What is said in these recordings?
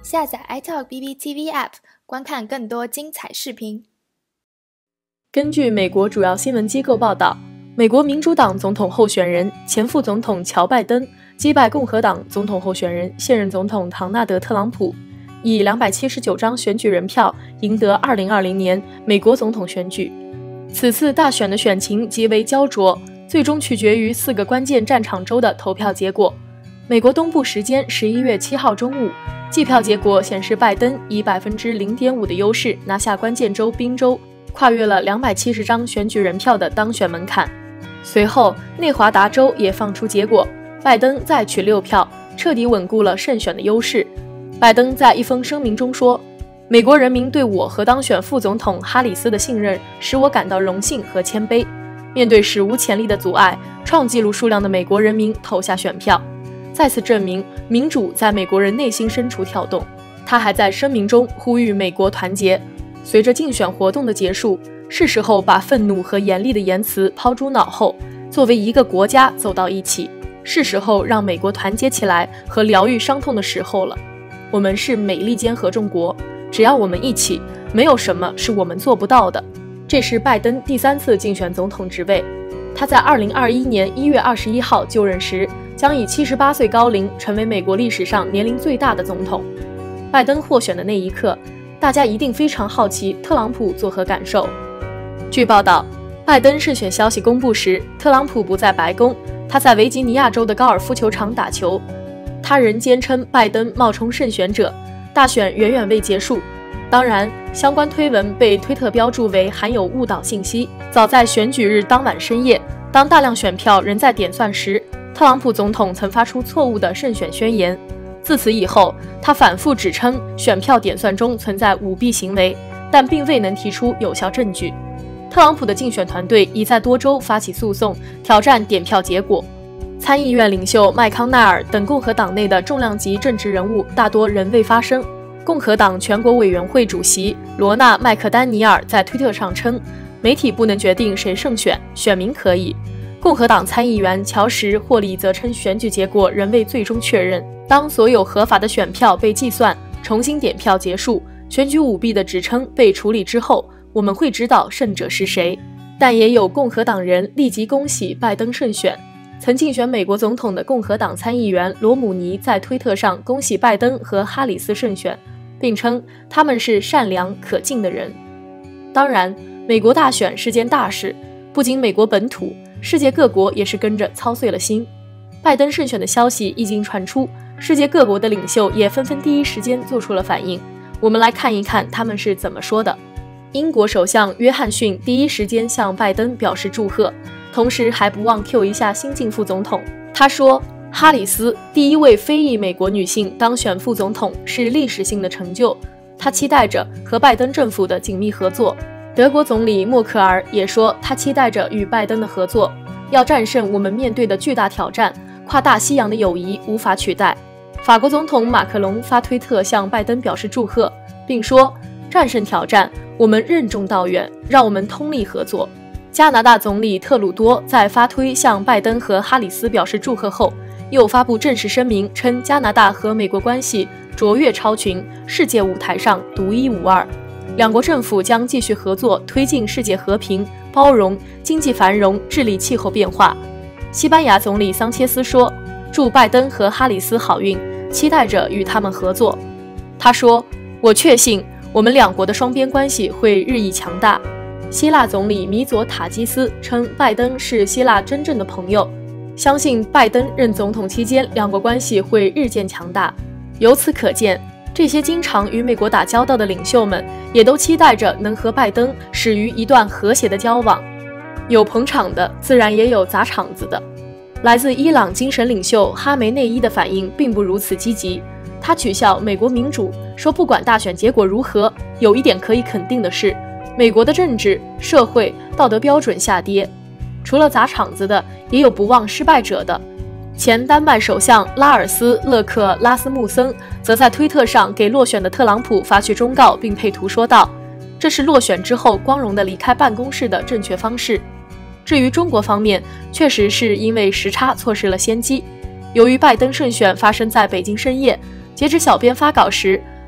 下载 iTalk BBTV App， 观看更多精彩视频。 根据美国主要新闻机构报道，美国民主党总统候选人前副总统乔·拜登击败共和党总统候选人现任总统唐纳德·特朗普，以279张选举人票赢得2020年美国总统选举。此次大选的选情极为焦灼，最终取决于4个关键战场州的投票结果。美国东部时间11月7号中午，计票结果显示，拜登以0.5%的优势拿下关键州宾州，跨越了270张选举人票的当选门槛。随后，内华达州也放出结果，拜登再取6票，彻底稳固了胜选的优势。拜登在一封声明中说：“美国人民对我和当选副总统哈里斯的信任，使我感到荣幸和谦卑。面对史无前例的阻碍，创纪录数量的美国人民投下选票，再次证明民主在美国人内心深处跳动。”他还在声明中呼吁美国团结。随着竞选活动的结束，是时候把愤怒和严厉的言辞抛诸脑后，作为一个国家走到一起，是时候让美国团结起来和疗愈伤痛的时候了。我们是美利坚合众国，只要我们一起，没有什么是我们做不到的。这是拜登第3次竞选总统职位。他在2021年1月21号就任时，将以78岁高龄成为美国历史上年龄最大的总统。拜登获选的那一刻，大家一定非常好奇特朗普作何感受。据报道，拜登胜选消息公布时，特朗普不在白宫，他在维吉尼亚州的高尔夫球场打球。他人坚称拜登冒充胜选者，大选远远未结束。当然，相关推文被推特标注为含有误导信息。早在选举日当晚深夜，当大量选票仍在点算时，特朗普总统曾发出错误的胜选宣言。自此以后，他反复指称选票点算中存在舞弊行为，但并未能提出有效证据。特朗普的竞选团队已在多州发起诉讼，挑战点票结果。参议院领袖麦康奈尔等共和党内的重量级政治人物大多仍未发声。共和党全国委员会主席罗纳·麦克丹尼尔在推特上称，媒体不能决定谁胜选，选民可以。共和党参议员乔什·霍利则称，选举结果仍未最终确认。当所有合法的选票被计算，重新点票结束，选举舞弊的指称被处理之后，我们会知道胜者是谁。但也有共和党人立即恭喜拜登胜选。曾竞选美国总统的共和党参议员罗姆尼在推特上恭喜拜登和哈里斯胜选，并称他们是善良可敬的人。当然，美国大选是件大事，不仅美国本土，世界各国也是跟着操碎了心。拜登胜选的消息一经传出，世界各国的领袖也纷纷第一时间做出了反应。我们来看一看他们是怎么说的。英国首相约翰逊第一时间向拜登表示祝贺，同时还不忘 Q 一下新晋副总统。他说，哈里斯第一位非裔美国女性当选副总统是历史性的成就，他期待着和拜登政府的紧密合作。德国总理默克尔也说，他期待着与拜登的合作，要战胜我们面对的巨大挑战，跨大西洋的友谊无法取代。法国总统马克龙发推特向拜登表示祝贺，并说，战胜挑战，我们任重道远，让我们通力合作。加拿大总理特鲁多在发推向拜登和哈里斯表示祝贺后，又发布正式声明，称加拿大和美国关系卓越超群，世界舞台上独一无二。两国政府将继续合作，推进世界和平、包容、经济繁荣，治理气候变化。西班牙总理桑切斯说，祝拜登和哈里斯好运，期待着与他们合作。他说，我确信我们两国的双边关系会日益强大。希腊总理米佐塔基斯称，拜登是希腊真正的朋友，相信拜登任总统期间，两国关系会日渐强大。由此可见，这些经常与美国打交道的领袖们也都期待着能和拜登始于一段和谐的交往。有捧场的，自然也有砸场子的。来自伊朗精神领袖哈梅内伊的反应并不如此积极，他取笑美国民主，说不管大选结果如何，有一点可以肯定的是，美国的政治、社会、道德标准下跌。除了砸场子的，也有不忘失败者的。前丹麦首相拉尔斯·勒克拉斯穆森则在推特上给落选的特朗普发去忠告，并配图说道，这是落选之后光荣地离开办公室的正确方式。至于中国方面，确实是因为时差错失了先机。由于拜登胜选发生在北京深夜，截至小编发稿时，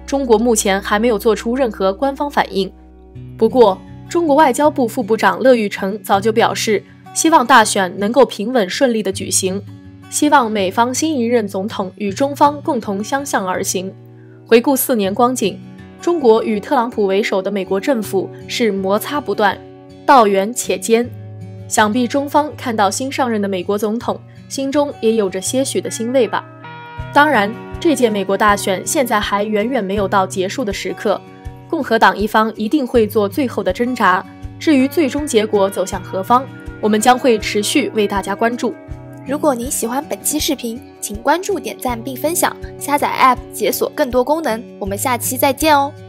中国目前还没有做出任何官方反应。不过，中国外交部副部长乐玉成早就表示，希望大选能够平稳顺利地举行，希望美方新一任总统与中方共同相向而行。回顾4年光景，中国与特朗普为首的美国政府是摩擦不断，道远且艰。想必中方看到新上任的美国总统，心中也有着些许的欣慰吧。当然，这届美国大选现在还远远没有到结束的时刻，共和党一方一定会做最后的挣扎。至于最终结果走向何方，我们将会持续为大家关注。 如果您喜欢本期视频，请关注、点赞并分享，下载 App 解锁更多功能。我们下期再见哦。